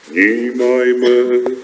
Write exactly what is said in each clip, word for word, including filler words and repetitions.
Vnímajme.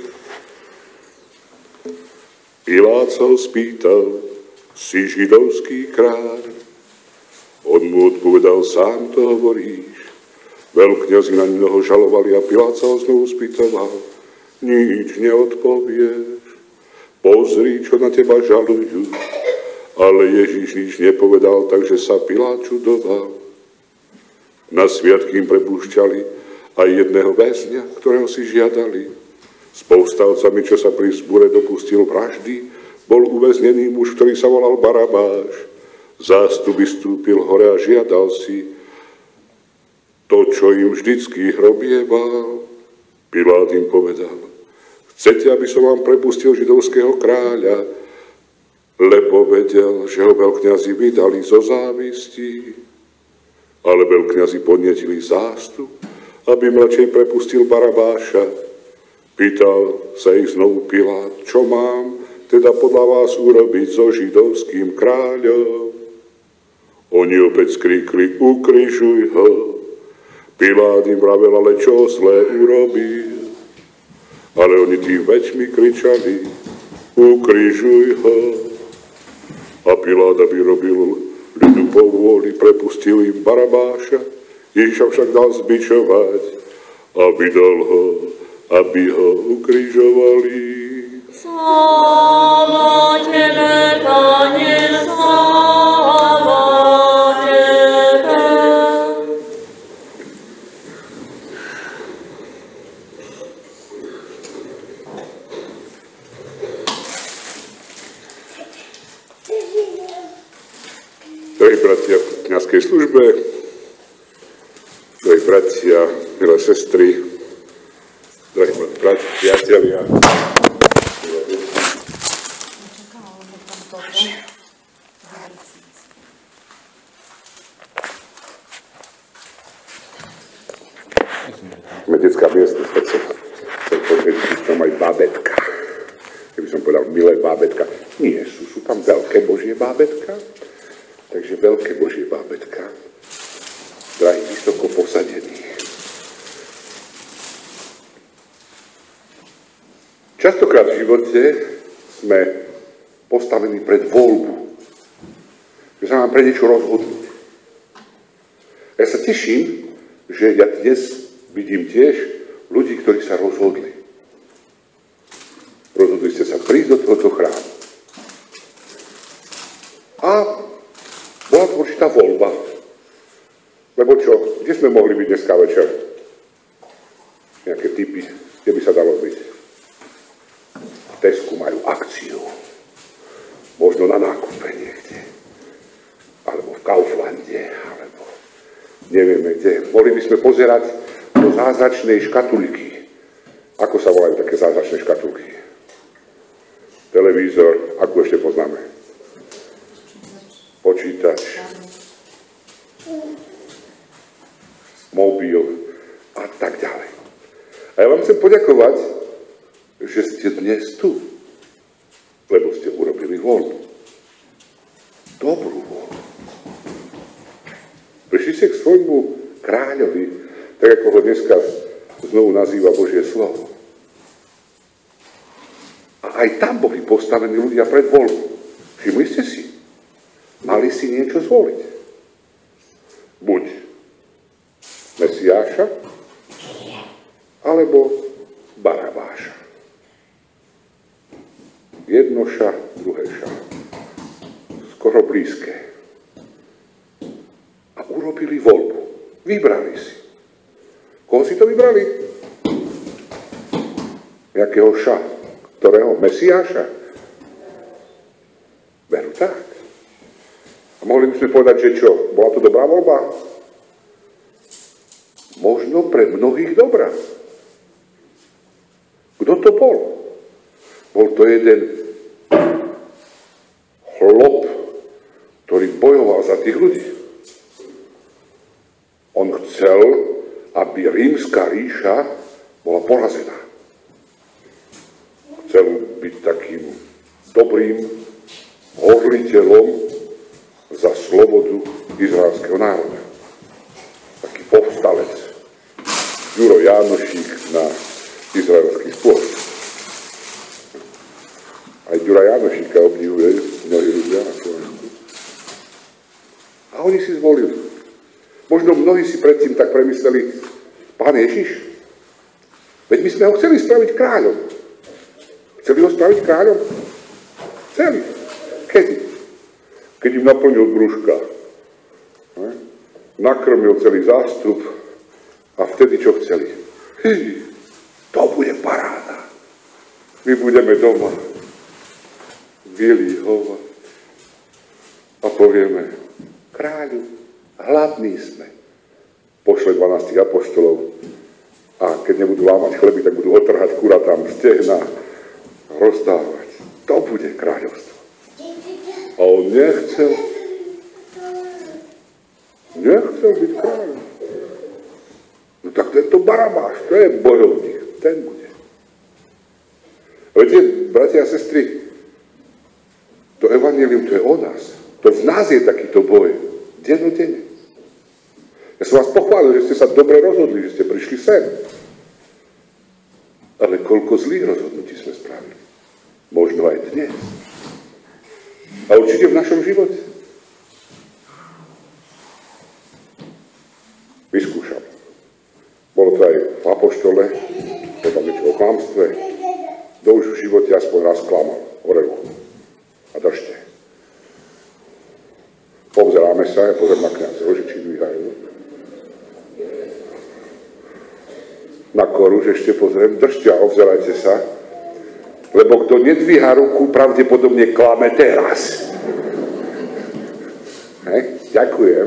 Pilát sa ho spýtal, si židovský kráľ? On mu odpovedal, sám to hovoríš. Veľkňazi na ňoho žalovali a Pilát sa ho znovu spýtoval, nič neodpovieš. Pozri, čo na teba žalujú. Ale Ježiš nič nepovedal, takže sa Pilát čudoval. Na sviatky im prepúšťali aj jedného väzňa, ktorého si žiadali. S povstalcami, čo sa pri zbure dopustil vraždy, bol uväznený muž, ktorý sa volal Barabáš. Zástup vystúpil hore a žiadal si to, čo im vždycky hrobieval. Pilát im povedal, chcete, aby som vám prepustil židovského kráľa, lebo vedel, že ho veľkňazi vydali zo závisti. Ale veľkňazi podnietili zástup, aby im radšej prepustil Barabáša. Pýtal sa ich znovu Pilát, čo mám teda podľa vás urobiť so židovským kráľom? Oni opäť skríkli, ukrižuj ho. Pilát im vravel, ale čo zlé urobil? Ale oni tým väčšmi kričali, ukrižuj ho. A Pilát, aby robil ľudu po vôli, prepustil im Barabáša, Ježiša však dal zbičovať a vydal ho, aby ho ukrižovali. Sláva Tebe, Pane, sláva Tebe. Drahí bratia v kňazskej službe, drahí bratia, milé sestry, drahí bratia, priatelia, Medecká miestnosť, tak som chcel povedať, že tam aj bábetka. Keby som povedal, milé bábetka. Nie sú, sú tam veľké Božie bábetka. Takže veľké Božie bábetka. Drahí, vysoko posadení. Častokrát v živote sme postavení pred voľbu. Že sa nám pre niečo rozhodnúť. Ja sa teším, že ja dnes vidím tiež ľudí, ktorí sa rozhodli. Rozhodli ste sa prísť do tohoto chrámu. A bola to určitá voľba. Lebo čo? Kde sme mohli byť dneska večer? Nejaké tipy, kde by sa dalo byť? V Tesku majú akciu. Možno na nákupe niekde. Alebo v Kauflande, alebo nevieme kde. Mohli by sme pozerať do zázračnej škatulky. Ako sa volajú také zázračné škatulky? Televízor, akú ešte poznáme? Počítač, mobil a tak ďalej. A ja vám chcem poďakovať, že ste dnes tu, lebo ste urobili voľbu. Dobrú voľbu. Prišli ste k svojmu kráľovi, tak ako ho dneska znovu nazýva Božie slovo. A aj tam boli postavení ľudia pred voľbu. Všimli ste si? Mali si niečo zvoliť. Buď Mesiáša, alebo Barabáša. Jedno ša, druhé ša. Skoro blízke. A urobili voľbu. Vybrali si. Koho si to vybrali? Jakého ša? Ktorého? Mesiáša? Veru tak. A mohli by sme povedať, že čo? Bola to dobrá voľba? Možno pre mnohých dobrá. Kto to bol? Bol to jeden chlop, ktorý bojoval za tých ľudí. On chcel, aby rímska ríša bola porazená. Chcel byť takým dobrým horliteľom za slobodu izraelského národa. Taký povstalec. Juro Jánošík na Štúra Janošíka obdivujú mnohí ľudia na Slovensku. A oni si zvolili. Možno mnohí si predtým tak premysleli, Pán Ježiš, veď my sme ho chceli spraviť kráľom. Chceli ho spraviť kráľom? Chceli. Kedy? Keď im naplnil brúška. Nakrmil celý zástup a vtedy čo chceli? Hej, to bude paráda. My budeme doma vylihovať a povieme, kráľu, hladní sme. Pošle dvanástich apoštolov a keď nebudú lámať chleby, tak budú otrhať kuratám stehna a rozdávať. To bude kráľovstvo. A on nechcel. Nechcel byť kráľom. No tak tento Barabáš, to je bojovník, ten bude. Viete, bratia a sestry, to evanjelium, to je o nás. To v nás je takýto boj. Dennodenne. Ja som vás pochválil, že ste sa dobre rozhodli, že ste prišli sem. Ale koľko zlých rozhodnutí sme spravili. Možno aj dnes. A určite v našom živote. Vyskúšam. Bolo to aj v apoštole, potom niečo o klamstve. Kto už v živote aspoň raz klamal, orelu a držte. Povzeráme sa, ja pozriem na kňazov, že či dvíhajú. Na koruž ešte pozriem, držte a obzerajte sa, lebo kto nedvíha ruku, pravdepodobne klame teraz. Hej, ďakujem.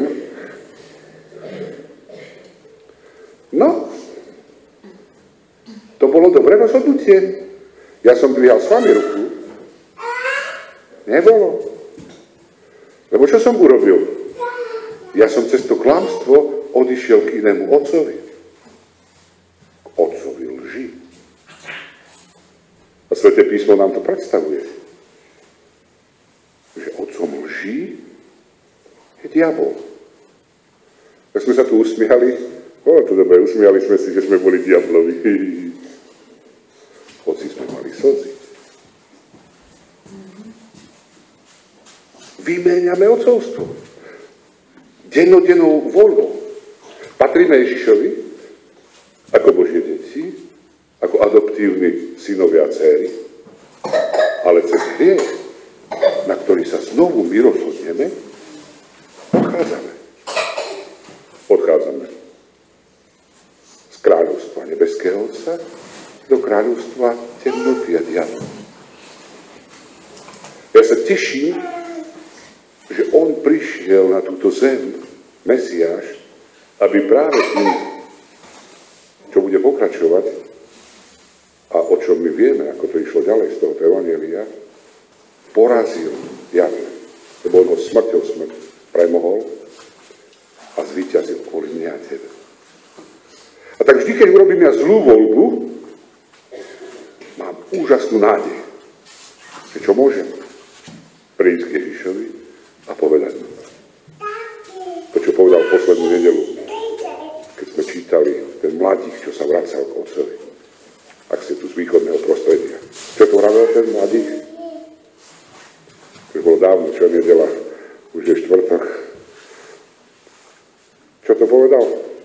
No, to bolo dobré rozhodnutie. Ja som dvíhal s vami ruku. Nebolo. Lebo čo som urobil? Ja som cez to klamstvo odišiel k inému otcovi. K otcovi lži. A Sväté písmo nám to predstavuje. Že otcom lží je diabol. Tak sme sa tu usmiali. O, to dobre, usmiali sme si, že sme boli diablovi. Hoci sme mali slzy. Vymieňame otcovstvo. Dennodennou voľbou. Patríme Ježišovi ako Božie deti, ako adoptívni synovia a dcéry, ale cez hriech, na ktorý sa znovu my rozhodneme, odchádzame. Odchádzame z kráľovstva nebeského Otca do kráľovstva temnoty a diabla. Ja sa teším, že on prišiel na túto zem, Mesiáš, aby práve tým, čo bude pokračovať a o čom my vieme, ako to išlo ďalej z tohoto evanjelia, porazil diabla, lebo on ho smrťou smrť premohol a zvíťazil kvôli mne a tebe. A tak vždy, keď urobím ja zlú voľbu, mám úžasnú nádej, že čo môžem prísť k Ježišovi a povedať mu. To, čo povedal poslednú nedeľu, keď sme čítali ten mladík, čo sa vracal k otcovi. Ak ste tu z východného prostredia. Čo to hovoril ten mladík? Už bolo dávno, čo nedeľa, už je štvrtok. Čo to povedal?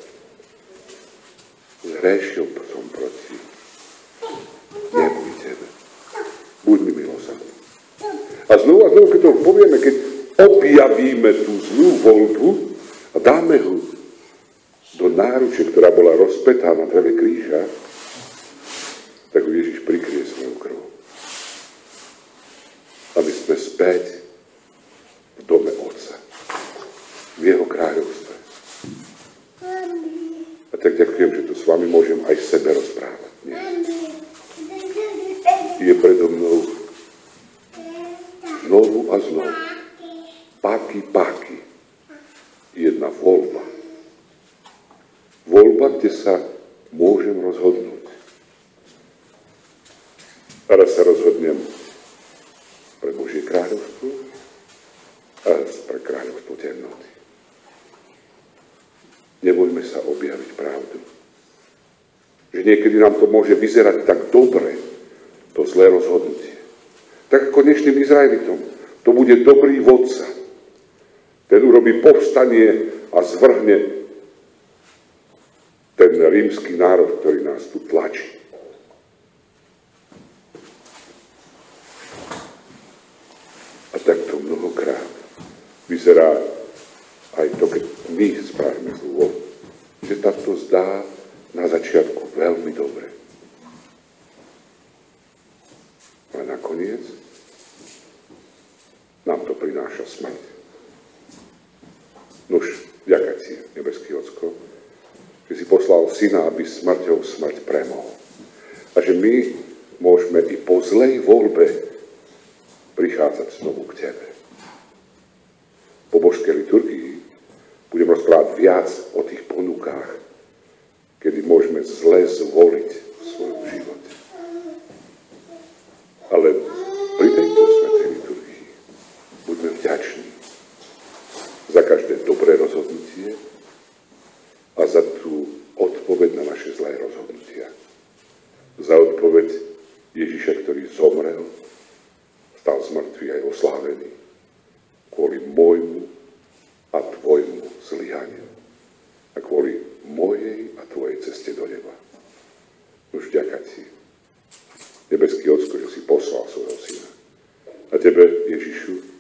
Zhrešil som proti nebu i tebe. Buď mi milosrdný. A znovu a znovu, keď to povieme, keď objavíme tú zlú voľbu a dáme ho do náruče, ktorá bola rozpätá na dreve kríža, tak ho Ježiš prikrie svojou krvou. Aby sme späť v dome Otca, v jeho kráľovstve. A tak ďakujem, že tu s vami môžem aj sebe rozprávať. Nie? Je predo mnou znovu a znovu páky, páky. Jedna voľba. Voľba, kde sa môžem rozhodnúť. A raz sa rozhodnem pre Božie kráľovstvo a raz pre kráľovstvo temnoty. Nebojme sa objaviť pravdu. Že niekedy nám to môže vyzerať tak dobre, to zlé rozhodnutie. Tak ako dnešným Izraelitom. To bude dobrý vodca. Ten urobí povstanie a zvrhne ten rímsky národ, ktorý nás tu tlačí. A takto mnohokrát vyzerá aj to, keď my spravíme zlo, že sa to zdá na začiatku veľmi dobre. A nakoniec nám to prináša smrť. Nuž, ďakať si, nebeský Ocko, že si poslal syna, aby smrťou smrť premohol. A že my môžeme i po zlej voľbe prichádzať znovu k tebe. Po božskej liturgii budem rozprávať viac o tých ponukách, kedy môžeme zle zvoliť v svojom živote. Ale pri tejto svätej liturgii buďme vďační za každé dobré rozhodnutie a za tú odpoveď na naše zlé rozhodnutia. Za odpoveď Ježiša, ktorý zomrel, stal z mŕtvych aj oslávený kvôli môjmu a tvojmu zlyhaniu a kvôli mojej a tvojej ceste do neba. Už ďakať si, nebeský Ocko, že si poslal svojho syna. A tebe, Ježišu,